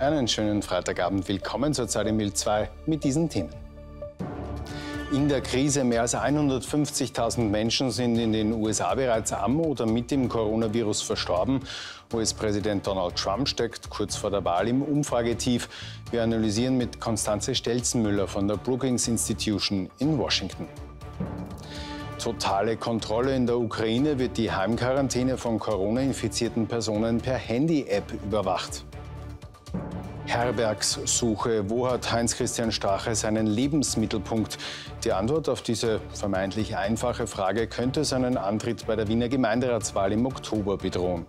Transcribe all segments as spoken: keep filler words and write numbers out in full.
Einen schönen Freitagabend. Willkommen zur Zeit im Bild zwei mit diesen Themen. In der Krise mehr als hundertfünfzigtausend Menschen sind in den U S A bereits am oder mit dem Coronavirus verstorben. U S-Präsident Donald Trump steckt kurz vor der Wahl im Umfragetief. Wir analysieren mit Constanze Stelzenmüller von der Brookings Institution in Washington. Totale Kontrolle in der Ukraine, wird die Heimquarantäne von Corona-infizierten Personen per Handy-App überwacht. Herbergssuche. Wo hat Heinz-Christian Strache seinen Lebensmittelpunkt? Die Antwort auf diese vermeintlich einfache Frage könnte seinen Antritt bei der Wiener Gemeinderatswahl im Oktober bedrohen.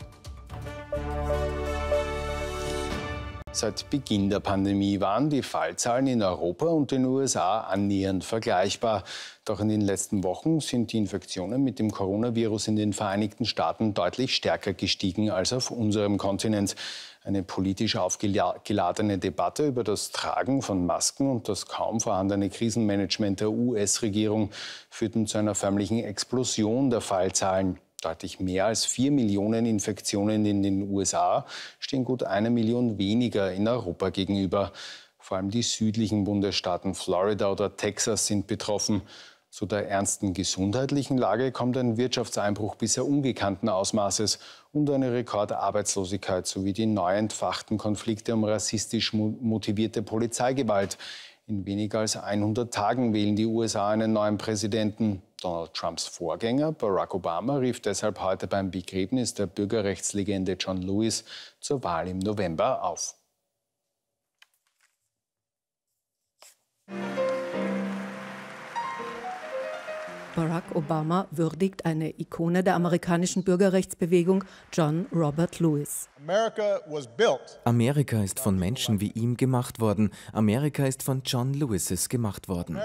Seit Beginn der Pandemie waren die Fallzahlen in Europa und den U S A annähernd vergleichbar. Doch in den letzten Wochen sind die Infektionen mit dem Coronavirus in den Vereinigten Staaten deutlich stärker gestiegen als auf unserem Kontinent. Eine politisch aufgeladene Debatte über das Tragen von Masken und das kaum vorhandene Krisenmanagement der U S-Regierung führten zu einer förmlichen Explosion der Fallzahlen. Deutlich mehr als vier Millionen Infektionen in den U S A stehen gut einer Million weniger in Europa gegenüber. Vor allem die südlichen Bundesstaaten Florida oder Texas sind betroffen. Zu der ernsten gesundheitlichen Lage kommt ein Wirtschaftseinbruch bisher ungekannten Ausmaßes und eine Rekordarbeitslosigkeit sowie die neu entfachten Konflikte um rassistisch motivierte Polizeigewalt. In weniger als hundert Tagen wählen die U S A einen neuen Präsidenten. Donald Trumps Vorgänger Barack Obama rief deshalb heute beim Begräbnis der Bürgerrechtslegende John Lewis zur Wahl im November auf. Barack Obama würdigt eine Ikone der amerikanischen Bürgerrechtsbewegung, John Robert Lewis. Amerika ist von Menschen wie ihm gemacht worden. Amerika ist von John Lewises gemacht worden.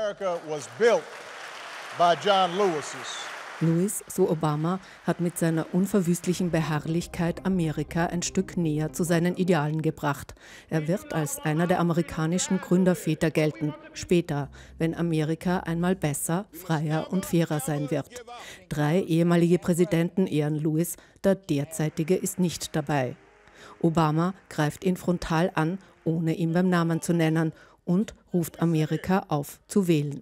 Lewis, so Obama, hat mit seiner unverwüstlichen Beharrlichkeit Amerika ein Stück näher zu seinen Idealen gebracht. Er wird als einer der amerikanischen Gründerväter gelten, später, wenn Amerika einmal besser, freier und fairer sein wird. Drei ehemalige Präsidenten ehren Lewis, der derzeitige ist nicht dabei. Obama greift ihn frontal an, ohne ihn beim Namen zu nennen, und ruft Amerika auf zu wählen.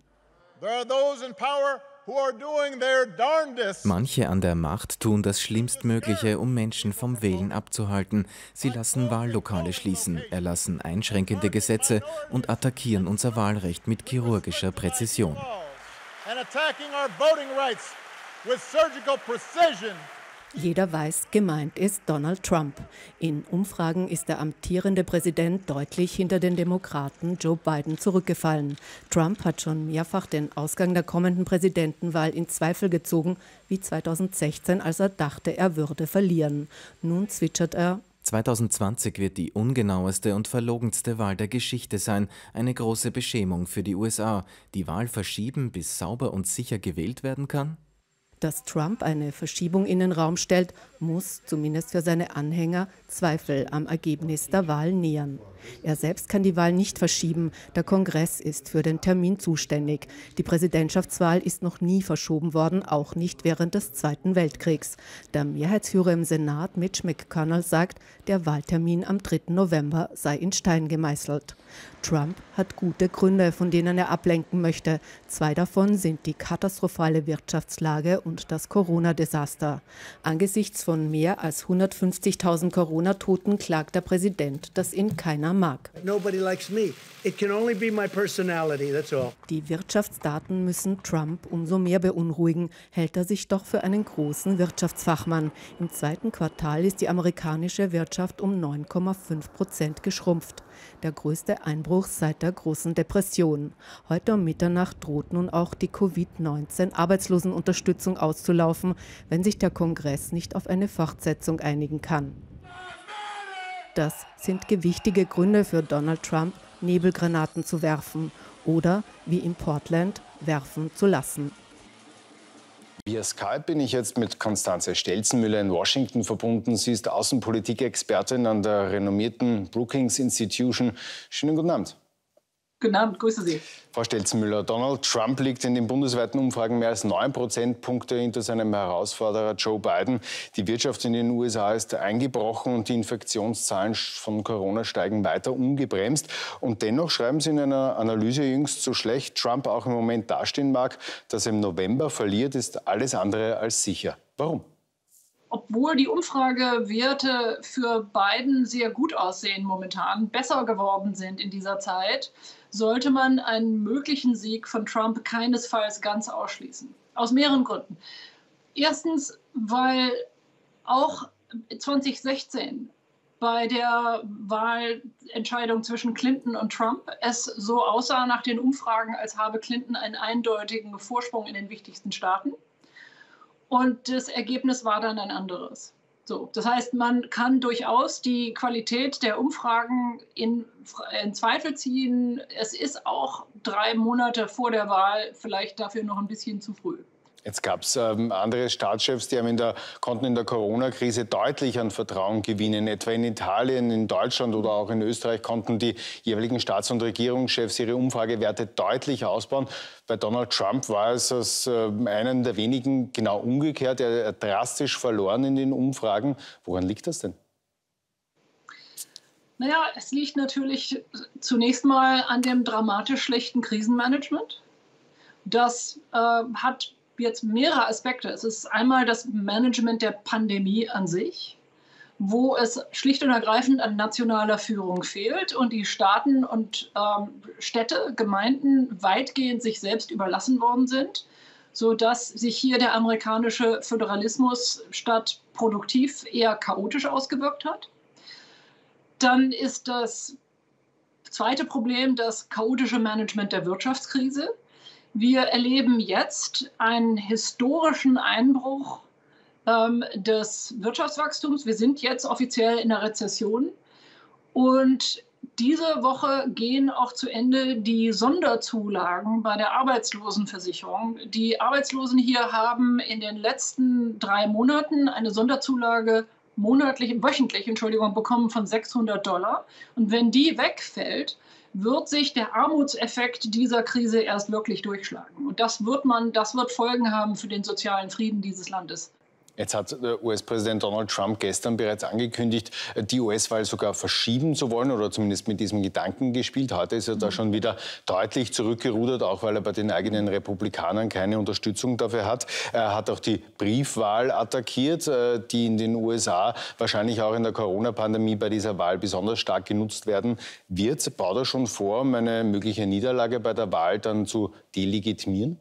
Manche an der Macht tun das Schlimmstmögliche, um Menschen vom Wählen abzuhalten. Sie lassen Wahllokale schließen, erlassen einschränkende Gesetze und attackieren unser Wahlrecht mit chirurgischer Präzision. Jeder weiß, gemeint ist Donald Trump. In Umfragen ist der amtierende Präsident deutlich hinter den Demokraten Joe Biden zurückgefallen. Trump hat schon mehrfach den Ausgang der kommenden Präsidentenwahl in Zweifel gezogen, wie zweitausendsechzehn, als er dachte, er würde verlieren. Nun zwitschert er: zweitausendzwanzig wird die ungenaueste und verlogenste Wahl der Geschichte sein. Eine große Beschämung für die U S A. Die Wahl verschieben, bis sauber und sicher gewählt werden kann? Dass Trump eine Verschiebung in den Raum stellt, muss, zumindest für seine Anhänger, Zweifel am Ergebnis der Wahl nähern. Er selbst kann die Wahl nicht verschieben. Der Kongress ist für den Termin zuständig. Die Präsidentschaftswahl ist noch nie verschoben worden, auch nicht während des Zweiten Weltkriegs. Der Mehrheitsführer im Senat, Mitch McConnell, sagt, der Wahltermin am dritten November sei in Stein gemeißelt. Trump hat gute Gründe, von denen er ablenken möchte. Zwei davon sind die katastrophale Wirtschaftslage und das Corona-Desaster. Angesichts von mehr als hundertfünfzigtausend Corona-Toten klagt der Präsident, dass ihn keiner mag. Die Wirtschaftsdaten müssen Trump umso mehr beunruhigen, hält er sich doch für einen großen Wirtschaftsfachmann. Im zweiten Quartal ist die amerikanische Wirtschaft um neun Komma fünf Prozent geschrumpft. Der größte Einbruch seit der großen Depression. Heute um Mitternacht droht nun auch die Covid neunzehn Arbeitslosenunterstützung auszulaufen, wenn sich der Kongress nicht auf eine Fortsetzung einigen kann. Das sind gewichtige Gründe für Donald Trump, Nebelgranaten zu werfen oder, wie in Portland, werfen zu lassen. Via Skype bin ich jetzt mit Constanze Stelzenmüller in Washington verbunden. Sie ist Außenpolitik-Expertin an der renommierten Brookings Institution. Schönen guten Abend. Guten Abend, grüße Sie. Frau Stelzenmüller, Donald Trump liegt in den bundesweiten Umfragen mehr als neun Prozentpunkte hinter seinem Herausforderer Joe Biden. Die Wirtschaft in den U S A ist eingebrochen und die Infektionszahlen von Corona steigen weiter ungebremst. Und dennoch schreiben Sie in einer Analyse jüngst, so schlecht Trump auch im Moment dastehen mag, dass er im November verliert, ist alles andere als sicher. Warum? Obwohl die Umfragewerte für Biden sehr gut aussehen momentan, besser geworden sind in dieser Zeit, sollte man einen möglichen Sieg von Trump keinesfalls ganz ausschließen. Aus mehreren Gründen. Erstens, weil auch zwanzig sechzehn bei der Wahlentscheidung zwischen Clinton und Trump es so aussah nach den Umfragen, als habe Clinton einen eindeutigen Vorsprung in den wichtigsten Staaten. Und das Ergebnis war dann ein anderes. So, das heißt, man kann durchaus die Qualität der Umfragen in, in Zweifel ziehen. Es ist auch drei Monate vor der Wahl vielleicht dafür noch ein bisschen zu früh. Jetzt gab es ähm, andere Staatschefs, die haben in der, konnten in der Corona-Krise deutlich an Vertrauen gewinnen. Etwa in Italien, in Deutschland oder auch in Österreich konnten die jeweiligen Staats- und Regierungschefs ihre Umfragewerte deutlich ausbauen. Bei Donald Trump war es als äh, einen der wenigen genau umgekehrt. Er hat drastisch verloren in den Umfragen. Woran liegt das denn? Naja, es liegt natürlich zunächst mal an dem dramatisch schlechten Krisenmanagement. Das äh, hat jetzt mehrere Aspekte. Es ist einmal das Management der Pandemie an sich, wo es schlicht und ergreifend an nationaler Führung fehlt und die Staaten und ähm, Städte, Gemeinden weitgehend sich selbst überlassen worden sind, sodass sich hier der amerikanische Föderalismus statt produktiv eher chaotisch ausgewirkt hat. Dann ist das zweite Problem das chaotische Management der Wirtschaftskrise. Wir erleben jetzt einen historischen Einbruch ähm, des Wirtschaftswachstums. Wir sind jetzt offiziell in der Rezession. Und diese Woche gehen auch zu Ende die Sonderzulagen bei der Arbeitslosenversicherung. Die Arbeitslosen hier haben in den letzten drei Monaten eine Sonderzulage monatlich, wöchentlich, Entschuldigung, bekommen von sechshundert Dollar. Und wenn die wegfällt, wird sich der Armutseffekt dieser Krise erst wirklich durchschlagen. Und das wird man, das wird Folgen haben für den sozialen Frieden dieses Landes. Jetzt hat der U S-Präsident Donald Trump gestern bereits angekündigt, die U S-Wahl sogar verschieben zu wollen oder zumindest mit diesem Gedanken gespielt. Heute ist er da schon wieder deutlich zurückgerudert, auch weil er bei den eigenen Republikanern keine Unterstützung dafür hat. Er hat auch die Briefwahl attackiert, die in den U S A wahrscheinlich auch in der Corona-Pandemie bei dieser Wahl besonders stark genutzt werden wird. Baut er schon vor, um eine mögliche Niederlage bei der Wahl dann zu delegitimieren?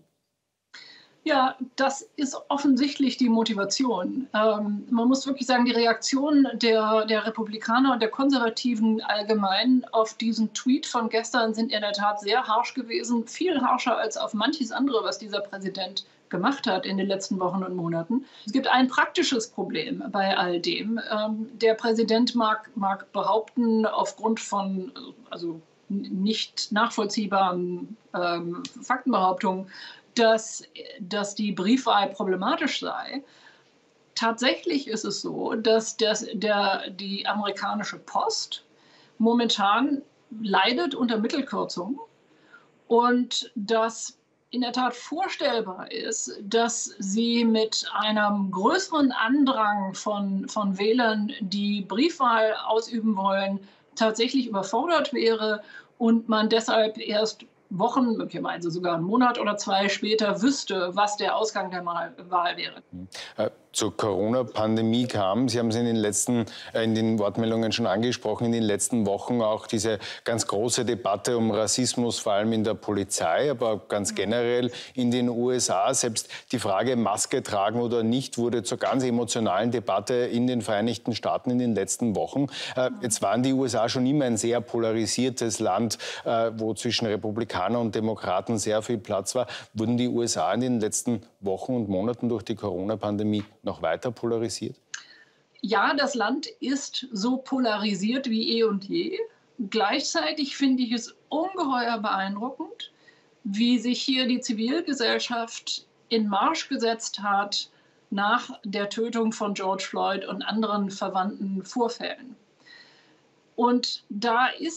Ja, das ist offensichtlich die Motivation. Ähm, man muss wirklich sagen, die Reaktion der, der Republikaner und der Konservativen allgemein auf diesen Tweet von gestern sind in der Tat sehr harsch gewesen. Viel harscher als auf manches andere, was dieser Präsident gemacht hat in den letzten Wochen und Monaten. Es gibt ein praktisches Problem bei all dem. Ähm, der Präsident mag, mag behaupten, aufgrund von also nicht nachvollziehbaren ähm, Faktenbehauptungen, Dass, dass die Briefwahl problematisch sei. Tatsächlich ist es so, dass das, der, die amerikanische Post momentan leidet unter Mittelkürzungen und dass in der Tat vorstellbar ist, dass sie mit einem größeren Andrang von, von Wählern, die Briefwahl ausüben wollen, tatsächlich überfordert wäre und man deshalb erst Wochen, möglicherweise sogar einen Monat oder zwei später wüsste, was der Ausgang der Wahl wäre. Zur Corona-Pandemie kam, Sie haben es in den letzten, in den Wortmeldungen schon angesprochen, in den letzten Wochen auch diese ganz große Debatte um Rassismus, vor allem in der Polizei, aber ganz generell in den U S A. Selbst die Frage, Maske tragen oder nicht, wurde zur ganz emotionalen Debatte in den Vereinigten Staaten in den letzten Wochen. Jetzt waren die U S A schon immer ein sehr polarisiertes Land, wo zwischen Republikanern und Demokraten sehr viel Platz war. Wurden die U S A in den letzten Wochen und Monaten durch die Corona-Pandemie noch weiter polarisiert? Ja, das Land ist so polarisiert wie eh und je. Gleichzeitig finde ich es ungeheuer beeindruckend, wie sich hier die Zivilgesellschaft in Marsch gesetzt hat nach der Tötung von George Floyd und anderen verwandten Vorfällen. Und da ist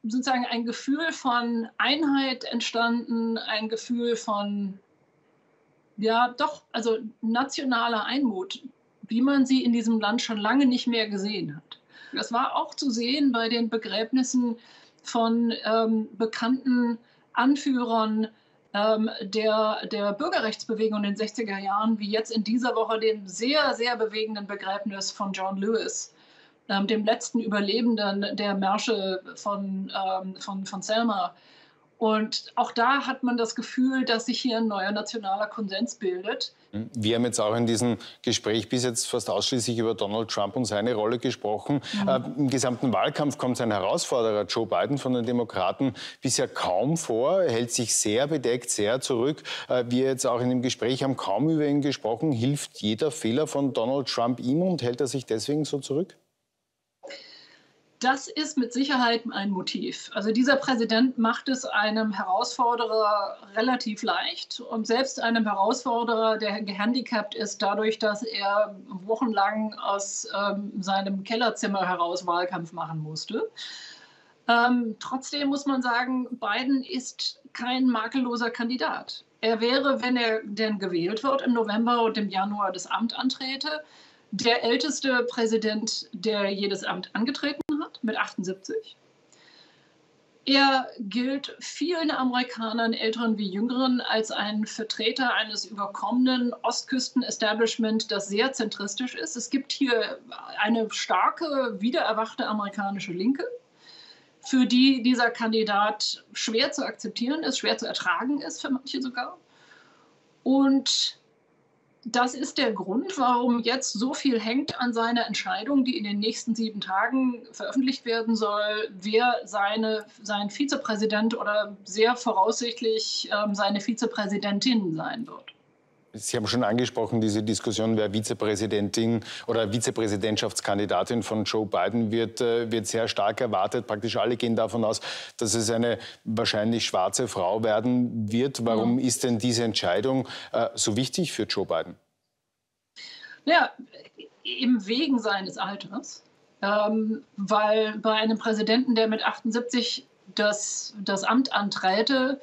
sozusagen ein Gefühl von Einheit entstanden, ein Gefühl von, ja doch, also nationaler Einmut, wie man sie in diesem Land schon lange nicht mehr gesehen hat. Das war auch zu sehen bei den Begräbnissen von ähm, bekannten Anführern ähm, der, der Bürgerrechtsbewegung in den sechziger Jahren, wie jetzt in dieser Woche dem sehr, sehr bewegenden Begräbnis von John Lewis, ähm, dem letzten Überlebenden der Märsche von, ähm, von, von Selma. Und auch da hat man das Gefühl, dass sich hier ein neuer nationaler Konsens bildet. Wir haben jetzt auch in diesem Gespräch bis jetzt fast ausschließlich über Donald Trump und seine Rolle gesprochen. Mhm. Äh, Im gesamten Wahlkampf kommt sein Herausforderer Joe Biden von den Demokraten bisher kaum vor. Er hält sich sehr bedeckt, sehr zurück. Äh, wir jetzt auch in dem Gespräch haben kaum über ihn gesprochen. Hilft jeder Fehler von Donald Trump ihm und hält er sich deswegen so zurück? Das ist mit Sicherheit ein Motiv. Also dieser Präsident macht es einem Herausforderer relativ leicht und selbst einem Herausforderer, der gehandicapt ist dadurch, dass er wochenlang aus ähm, seinem Kellerzimmer heraus Wahlkampf machen musste. Ähm, trotzdem muss man sagen, Biden ist kein makelloser Kandidat. Er wäre, wenn er denn gewählt wird im November und im Januar das Amt antrete, der älteste Präsident, der jedes Amt angetreten hat, mit achtundsiebzig. Er gilt vielen Amerikanern, Älteren wie Jüngeren, als ein Vertreter eines überkommenen Ostküsten-Establishment, das sehr zentristisch ist. Es gibt hier eine starke, wiedererwachte amerikanische Linke, für die dieser Kandidat schwer zu akzeptieren ist, schwer zu ertragen ist, für manche sogar. Und das ist der Grund, warum jetzt so viel hängt an seiner Entscheidung, die in den nächsten sieben Tagen veröffentlicht werden soll, wer seine, sein Vizepräsident oder sehr voraussichtlich ähm, seine Vizepräsidentin sein wird. Sie haben schon angesprochen, diese Diskussion, wer Vizepräsidentin oder Vizepräsidentschaftskandidatin von Joe Biden wird, wird sehr stark erwartet. Praktisch alle gehen davon aus, dass es eine wahrscheinlich schwarze Frau werden wird. Warum mhm. ist denn diese Entscheidung äh, so wichtig für Joe Biden? Ja, eben wegen seines Alters. Ähm, weil bei einem Präsidenten, der mit achtundsiebzig das, das Amt anträte,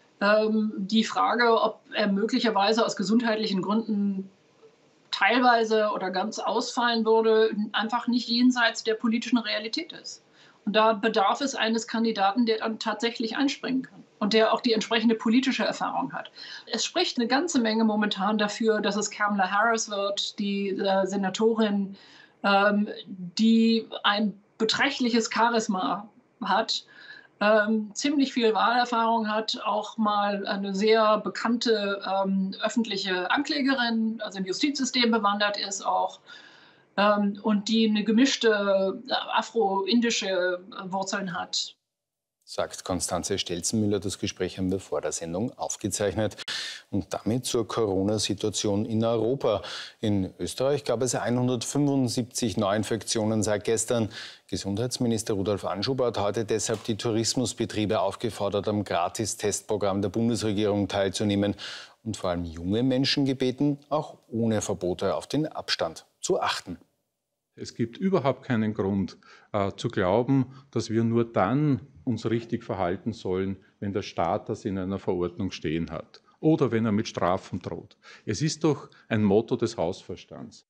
die Frage, ob er möglicherweise aus gesundheitlichen Gründen teilweise oder ganz ausfallen würde, einfach nicht jenseits der politischen Realität ist. Und da bedarf es eines Kandidaten, der dann tatsächlich einspringen kann und der auch die entsprechende politische Erfahrung hat. Es spricht eine ganze Menge momentan dafür, dass es Kamala Harris wird, die äh, Senatorin, ähm, die ein beträchtliches Charisma hat, Ähm, ziemlich viel Wahlerfahrung hat, auch mal eine sehr bekannte ähm, öffentliche Anklägerin, also im Justizsystem bewandert ist auch, ähm, und die eine gemischte äh, afro-indische Wurzeln hat. Sagt Constanze Stelzenmüller. Das Gespräch haben wir vor der Sendung aufgezeichnet. Und damit zur Corona-Situation in Europa. In Österreich gab es hundertfünfundsiebzig Neuinfektionen seit gestern. Gesundheitsminister Rudolf Anschober hat heute deshalb die Tourismusbetriebe aufgefordert, am Gratis-Testprogramm der Bundesregierung teilzunehmen und vor allem junge Menschen gebeten, auch ohne Verbote auf den Abstand zu achten. Es gibt überhaupt keinen Grund äh, zu glauben, dass wir nur dann uns richtig verhalten sollen, wenn der Staat das in einer Verordnung stehen hat oder wenn er mit Strafen droht. Es ist doch ein Motto des Hausverstands.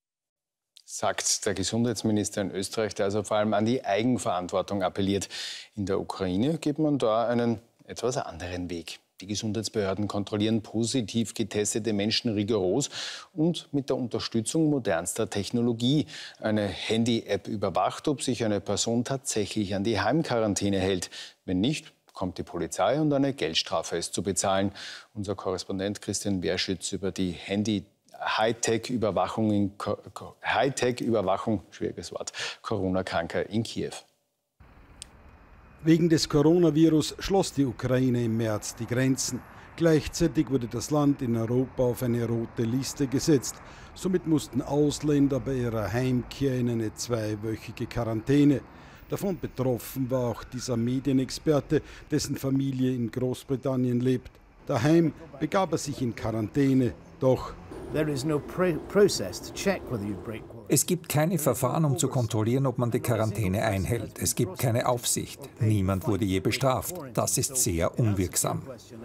Sagt der Gesundheitsminister in Österreich, der also vor allem an die Eigenverantwortung appelliert. In der Ukraine geht man da einen etwas anderen Weg. Die Gesundheitsbehörden kontrollieren positiv getestete Menschen rigoros und mit der Unterstützung modernster Technologie. Eine Handy-App überwacht, ob sich eine Person tatsächlich an die Heimquarantäne hält. Wenn nicht, kommt die Polizei und eine Geldstrafe ist zu bezahlen. Unser Korrespondent Christian Werschütz über die Handy Hightech-Überwachung, in Hightech-Überwachung, schwieriges Wort, Corona-Kranker in Kiew. Wegen des Coronavirus schloss die Ukraine im März die Grenzen. Gleichzeitig wurde das Land in Europa auf eine rote Liste gesetzt. Somit mussten Ausländer bei ihrer Heimkehr in eine zweiwöchige Quarantäne. Davon betroffen war auch dieser Medienexperte, dessen Familie in Großbritannien lebt. Daheim begab er sich in Quarantäne, doch There is no process to check whether you break quarantine. Es gibt keine Verfahren, um zu kontrollieren, ob man die Quarantäne einhält. Es gibt keine Aufsicht. Niemand wurde je bestraft. Das ist sehr unwirksam.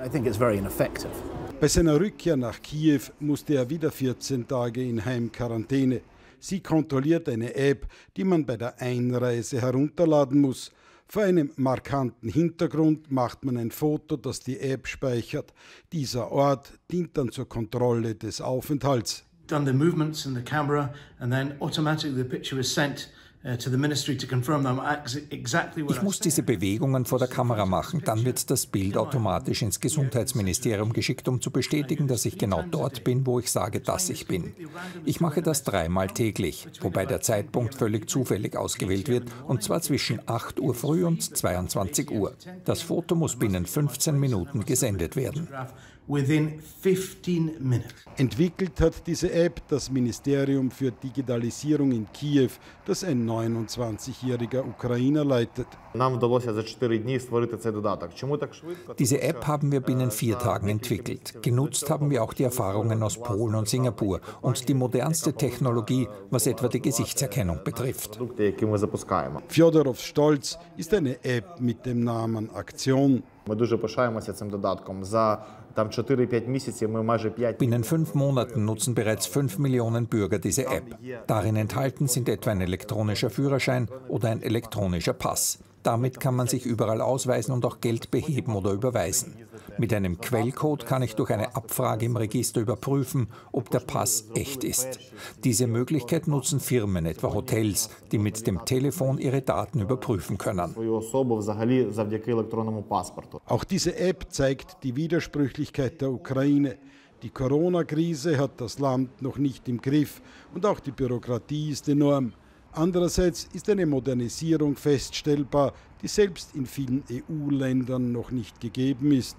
Bei seiner Rückkehr nach Kiew musste er wieder vierzehn Tage in Heimquarantäne. Sie kontrolliert eine App, die man bei der Einreise herunterladen muss. Vor einem markanten Hintergrund macht man ein Foto, das die App speichert. Dieser Ort dient dann zur Kontrolle des Aufenthalts. Done the movements in the camera and then automatically the picture is sent uh, to the ministry to confirm them exactly what Ich muss diese Bewegungen vor der Kamera machen, dann wird das Bild automatisch ins Gesundheitsministerium geschickt, um zu bestätigen, dass ich genau dort bin, wo ich sage, dass ich bin. Ich mache das dreimal täglich, wobei der Zeitpunkt völlig zufällig ausgewählt wird, und zwar zwischen acht Uhr früh und zweiundzwanzig Uhr. Das Foto muss binnen fünfzehn Minuten gesendet werden. Within fifteen minutes. Entwickelt hat diese App das Ministerium für Digitalisierung in Kiew, das ein neunundzwanzigjähriger Ukrainer leitet. Diese App haben wir binnen vier Tagen entwickelt. Genutzt haben wir auch die Erfahrungen aus Polen und Singapur und die modernste Technologie, was etwa die Gesichtserkennung betrifft. Fjodorows Stolz ist eine App mit dem Namen Aktion. Binnen fünf Monaten nutzen bereits fünf Millionen Bürger diese App. Darin enthalten sind etwa ein elektronischer Führerschein oder ein elektronischer Pass. Damit kann man sich überall ausweisen und auch Geld beheben oder überweisen. Mit einem Quellcode kann ich durch eine Abfrage im Register überprüfen, ob der Pass echt ist. Diese Möglichkeit nutzen Firmen, etwa Hotels, die mit dem Telefon ihre Daten überprüfen können. Auch diese App zeigt die Widersprüchlichkeit der Ukraine. Die Corona-Krise hat das Land noch nicht im Griff und auch die Bürokratie ist enorm. Andererseits ist eine Modernisierung feststellbar, die selbst in vielen E U-Ländern noch nicht gegeben ist.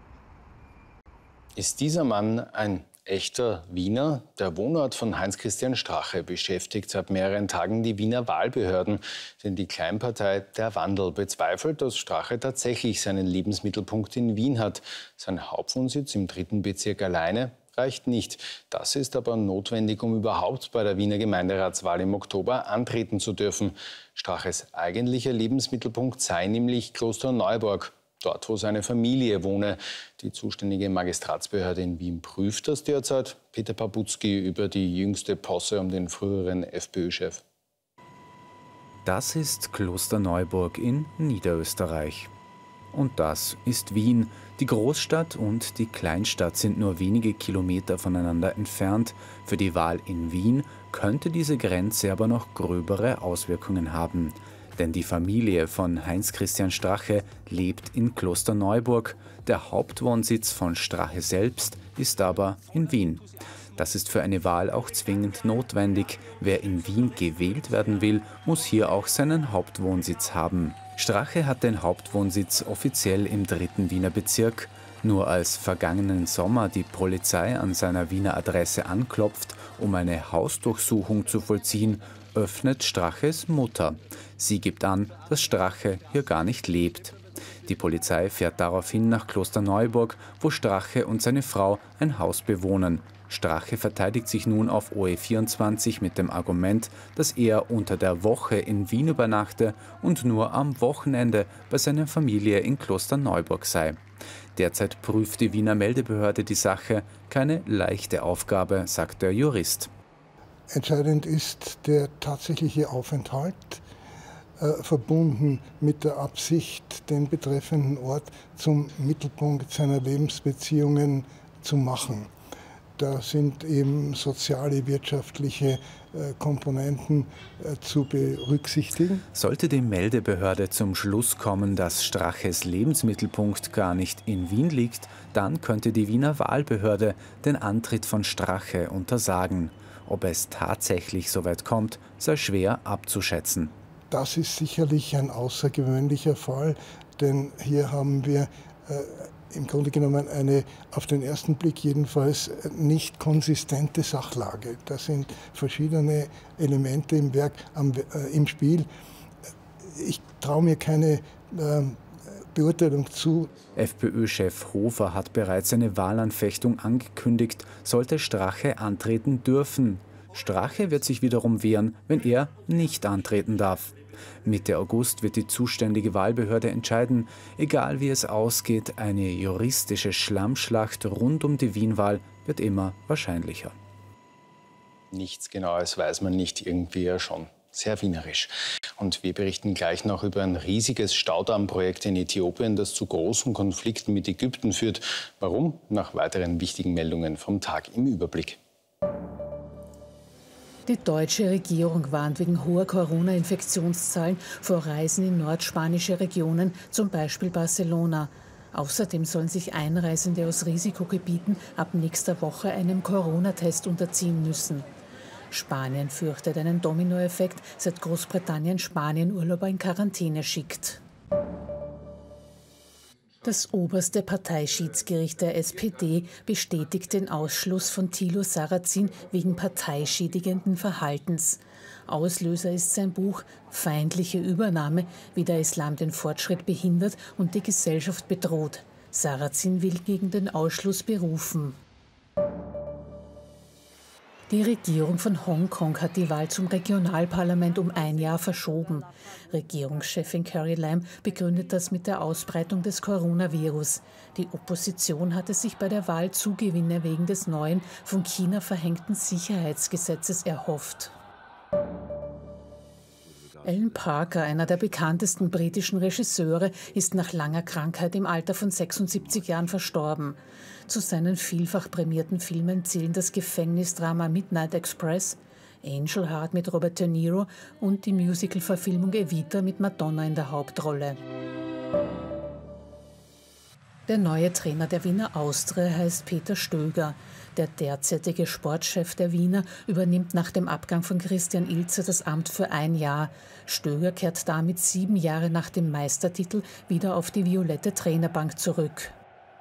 Ist dieser Mann ein echter Wiener? Der Wohnort von Heinz-Christian Strache beschäftigt seit mehreren Tagen die Wiener Wahlbehörden. Denn die Kleinpartei Der Wandel bezweifelt, dass Strache tatsächlich seinen Lebensmittelpunkt in Wien hat. Sein Hauptwohnsitz im dritten Bezirk alleine reicht nicht. Das ist aber notwendig, um überhaupt bei der Wiener Gemeinderatswahl im Oktober antreten zu dürfen. Straches eigentlicher Lebensmittelpunkt sei nämlich Klosterneuburg, dort wo seine Familie wohne. Die zuständige Magistratsbehörde in Wien prüft das derzeit. Peter Pabutzky über die jüngste Posse um den früheren FPÖ-Chef. Das ist Klosterneuburg in Niederösterreich. Und das ist Wien. Die Großstadt und die Kleinstadt sind nur wenige Kilometer voneinander entfernt. Für die Wahl in Wien könnte diese Grenze aber noch gröbere Auswirkungen haben. Denn die Familie von Heinz-Christian Strache lebt in Klosterneuburg. Der Hauptwohnsitz von Strache selbst ist aber in Wien. Das ist für eine Wahl auch zwingend notwendig. Wer in Wien gewählt werden will, muss hier auch seinen Hauptwohnsitz haben. Strache hat den Hauptwohnsitz offiziell im dritten Wiener Bezirk. Nur als vergangenen Sommer die Polizei an seiner Wiener Adresse anklopft, um eine Hausdurchsuchung zu vollziehen, öffnet Straches Mutter. Sie gibt an, dass Strache hier gar nicht lebt. Die Polizei fährt daraufhin nach Klosterneuburg, wo Strache und seine Frau ein Haus bewohnen. Strache verteidigt sich nun auf O E vierundzwanzig mit dem Argument, dass er unter der Woche in Wien übernachte und nur am Wochenende bei seiner Familie in Klosterneuburg sei. Derzeit prüft die Wiener Meldebehörde die Sache. Keine leichte Aufgabe, sagt der Jurist. Entscheidend ist der tatsächliche Aufenthalt, äh, verbunden mit der Absicht, den betreffenden Ort zum Mittelpunkt seiner Lebensbeziehungen zu machen. Da sind eben soziale, wirtschaftliche äh, Komponenten äh, zu berücksichtigen. Sollte die Meldebehörde zum Schluss kommen, dass Straches Lebensmittelpunkt gar nicht in Wien liegt, dann könnte die Wiener Wahlbehörde den Antritt von Strache untersagen. Ob es tatsächlich so weit kommt, sei schwer abzuschätzen. Das ist sicherlich ein außergewöhnlicher Fall, denn hier haben wir äh, im Grunde genommen eine auf den ersten Blick jedenfalls nicht konsistente Sachlage. Da sind verschiedene Elemente im Werk am, äh, im Spiel. Ich traue mir keine äh, Beurteilung zu. FPÖ-Chef Hofer hat bereits eine Wahlanfechtung angekündigt, sollte Strache antreten dürfen. Strache wird sich wiederum wehren, wenn er nicht antreten darf. Mitte August wird die zuständige Wahlbehörde entscheiden. Egal wie es ausgeht, eine juristische Schlammschlacht rund um die Wien-Wahl wird immer wahrscheinlicher. Nichts Genaues weiß man nicht, irgendwie ja schon. Sehr wienerisch. Und wir berichten gleich noch über ein riesiges Staudammprojekt in Äthiopien, das zu großen Konflikten mit Ägypten führt. Warum? Nach weiteren wichtigen Meldungen vom Tag im Überblick. Die deutsche Regierung warnt wegen hoher Corona-Infektionszahlen vor Reisen in nordspanische Regionen, zum Beispiel Barcelona. Außerdem sollen sich Einreisende aus Risikogebieten ab nächster Woche einem Corona-Test unterziehen müssen. Spanien fürchtet einen Dominoeffekt, seit Großbritannien Spanien-Urlauber in Quarantäne schickt. Das oberste Parteischiedsgericht der S P D bestätigt den Ausschluss von Thilo Sarrazin wegen parteischädigenden Verhaltens. Auslöser ist sein Buch »Feindliche Übernahme, wie der Islam den Fortschritt behindert und die Gesellschaft bedroht«. Sarrazin will gegen den Ausschluss berufen. Die Regierung von Hongkong hat die Wahl zum Regionalparlament um ein Jahr verschoben. Regierungschefin Carrie Lam begründet das mit der Ausbreitung des Coronavirus. Die Opposition hatte sich bei der Wahl Zugewinne wegen des neuen, von China verhängten Sicherheitsgesetzes erhofft. Alan Parker, einer der bekanntesten britischen Regisseure, ist nach langer Krankheit im Alter von sechsundsiebzig Jahren verstorben. Zu seinen vielfach prämierten Filmen zählen das Gefängnisdrama Midnight Express, Angel Heart mit Robert De Niro und die Musical-Verfilmung Evita mit Madonna in der Hauptrolle. Der neue Trainer der Wiener Austria heißt Peter Stöger. Der derzeitige Sportchef der Wiener übernimmt nach dem Abgang von Christian Ilzer das Amt für ein Jahr. Stöger kehrt damit sieben Jahre nach dem Meistertitel wieder auf die violette Trainerbank zurück.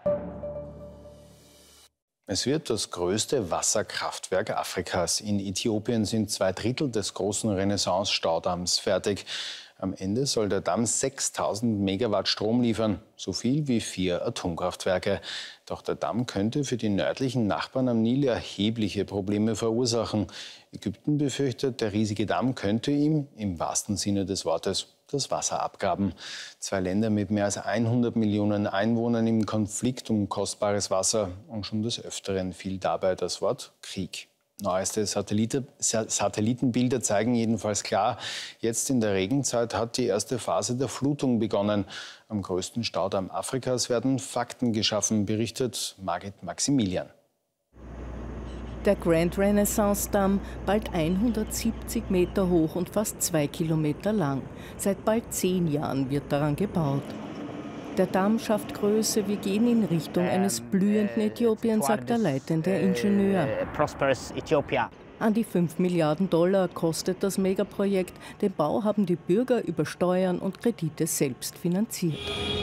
Es wird das größte Wasserkraftwerk Afrikas. In Äthiopien sind zwei Drittel des großen Renaissance-Staudamms fertig. Am Ende soll der Damm sechstausend Megawatt Strom liefern, so viel wie vier Atomkraftwerke. Doch der Damm könnte für die nördlichen Nachbarn am Nil erhebliche Probleme verursachen. Ägypten befürchtet, der riesige Damm könnte ihm, im wahrsten Sinne des Wortes, das Wasser abgraben. Zwei Länder mit mehr als hundert Millionen Einwohnern im Konflikt um kostbares Wasser. Und schon des Öfteren fiel dabei das Wort Krieg. Neueste Satellite, Satellitenbilder zeigen jedenfalls klar, jetzt in der Regenzeit hat die erste Phase der Flutung begonnen. Am größten Staudamm Afrikas werden Fakten geschaffen, berichtet Margit Maximilian. Der Grand Renaissance Damm, bald hundertsiebzig Meter hoch und fast zwei Kilometer lang. Seit bald zehn Jahren wird daran gebaut. Der Damm schafft Größe, wir gehen in Richtung eines blühenden Äthiopien, sagt der leitende Ingenieur. An die fünf Milliarden Dollar kostet das Megaprojekt. Den Bau haben die Bürger über Steuern und Kredite selbst finanziert.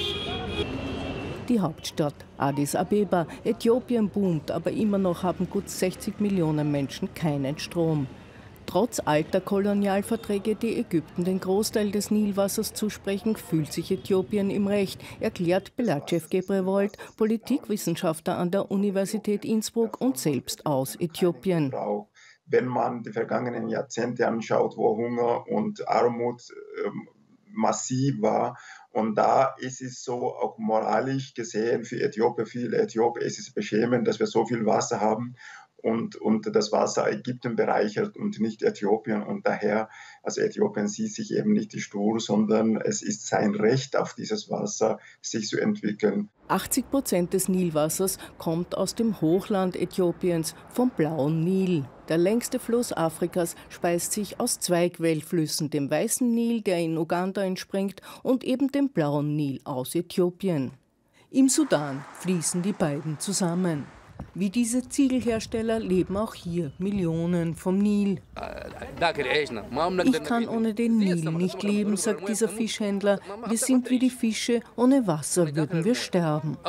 Die Hauptstadt Addis Abeba. Äthiopien boomt, aber immer noch haben gut sechzig Millionen Menschen keinen Strom. Trotz alter Kolonialverträge, die Ägypten den Großteil des Nilwassers zusprechen, fühlt sich Äthiopien im Recht, erklärt Belachev Gebrewold, Politikwissenschaftler an der Universität Innsbruck und selbst aus Äthiopien. Wenn man die vergangenen Jahrzehnte anschaut, wo Hunger und Armut ähm, massiv war, und da ist es so, auch moralisch gesehen, für Äthiopien, viele Äthiopier ist es beschämend, dass wir so viel Wasser haben. Und, und das Wasser Ägypten bereichert und nicht Äthiopien. Und daher, also Äthiopien sieht sich eben nicht die Stur, sondern es ist sein Recht, auf dieses Wasser sich zu entwickeln. achtzig Prozent des Nilwassers kommt aus dem Hochland Äthiopiens, vom Blauen Nil. Der längste Fluss Afrikas speist sich aus zwei Quellflüssen, dem Weißen Nil, der in Uganda entspringt, und eben dem Blauen Nil aus Äthiopien. Im Sudan fließen die beiden zusammen. Wie diese Ziegelhersteller leben auch hier Millionen vom Nil. Ich kann ohne den Nil nicht leben, sagt dieser Fischhändler. Wir sind wie die Fische, ohne Wasser würden wir sterben.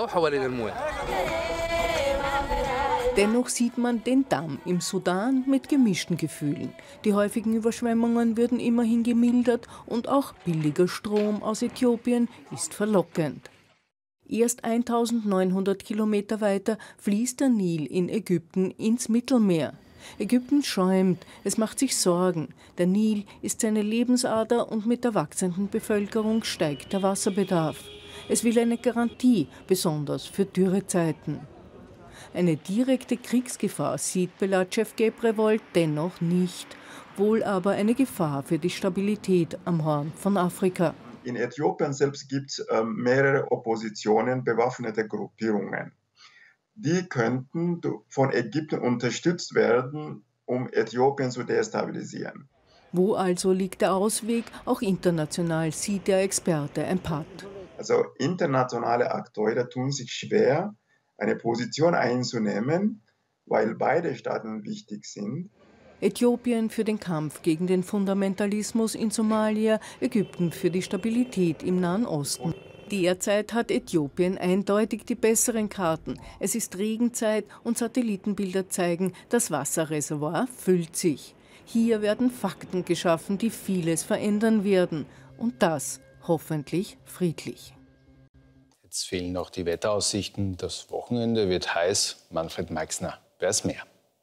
Dennoch sieht man den Damm im Sudan mit gemischten Gefühlen. Die häufigen Überschwemmungen würden immerhin gemildert und auch billiger Strom aus Äthiopien ist verlockend. Erst eintausendneunhundert Kilometer weiter fließt der Nil in Ägypten ins Mittelmeer. Ägypten schäumt, es macht sich Sorgen. Der Nil ist seine Lebensader und mit der wachsenden Bevölkerung steigt der Wasserbedarf. Es will eine Garantie, besonders für Dürrezeiten. Eine direkte Kriegsgefahr sieht Belachev Gebrevol dennoch nicht, wohl aber eine Gefahr für die Stabilität am Horn von Afrika. In Äthiopien selbst gibt es äh, mehrere Oppositionen, bewaffnete Gruppierungen. Die könnten von Ägypten unterstützt werden, um Äthiopien zu destabilisieren. Wo also liegt der Ausweg? Auch international sieht der Experte ein Patt. Also internationale Akteure tun sich schwer, eine Position einzunehmen, weil beide Staaten wichtig sind. Äthiopien für den Kampf gegen den Fundamentalismus in Somalia, Ägypten für die Stabilität im Nahen Osten. Derzeit hat Äthiopien eindeutig die besseren Karten. Es ist Regenzeit und Satellitenbilder zeigen, das Wasserreservoir füllt sich. Hier werden Fakten geschaffen, die vieles verändern werden. Und das hoffentlich friedlich. Jetzt fehlen noch die Wetteraussichten. Das Wochenende wird heiß. Manfred Meixner weiß mehr.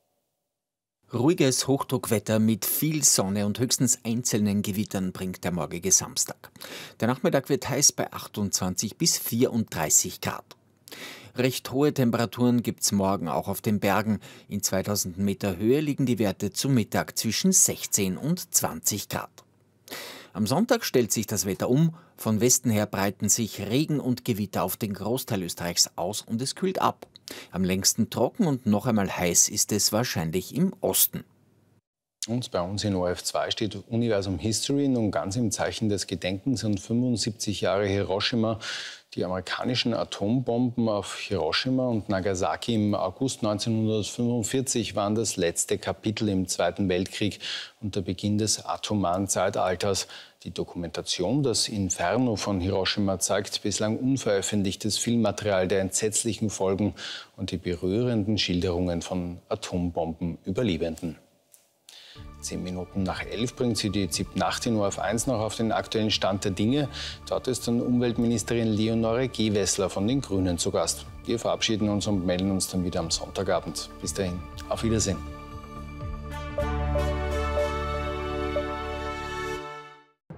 Ruhiges Hochdruckwetter mit viel Sonne und höchstens einzelnen Gewittern bringt der morgige Samstag. Der Nachmittag wird heiß bei achtundzwanzig bis vierunddreißig Grad. Recht hohe Temperaturen gibt es morgen auch auf den Bergen. In zweitausend Meter Höhe liegen die Werte zum Mittag zwischen sechzehn und zwanzig Grad. Am Sonntag stellt sich das Wetter um. Von Westen her breiten sich Regen und Gewitter auf den Großteil Österreichs aus und es kühlt ab. Am längsten trocken und noch einmal heiß ist es wahrscheinlich im Osten. Und bei uns in O R F zwei steht Universum History nun ganz im Zeichen des Gedenkens an fünfundsiebzig Jahre Hiroshima. Die amerikanischen Atombomben auf Hiroshima und Nagasaki im August neunzehnhundertfünfundvierzig waren das letzte Kapitel im Zweiten Weltkrieg und der Beginn des atomaren Zeitalters. Die Dokumentation, das Inferno von Hiroshima, zeigt bislang unveröffentlichtes Filmmaterial der entsetzlichen Folgen und die berührenden Schilderungen von Atombombenüberlebenden. Zehn Minuten nach elf bringt sie die ZIP Nacht in O R F eins noch auf den aktuellen Stand der Dinge. Dort ist dann Umweltministerin Leonore Gewessler von den Grünen zu Gast. Wir verabschieden uns und melden uns dann wieder am Sonntagabend. Bis dahin, auf Wiedersehen.